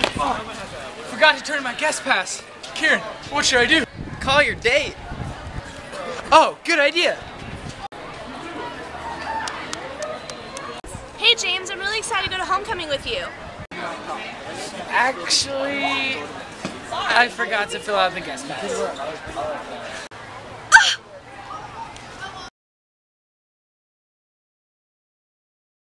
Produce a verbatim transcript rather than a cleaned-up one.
Oh, forgot to turn in my guest pass. Kieran, what should I do? Call your date. Oh, good idea. Hey James, I'm really excited to go to homecoming with you. Actually, I forgot to fill out the guest pass.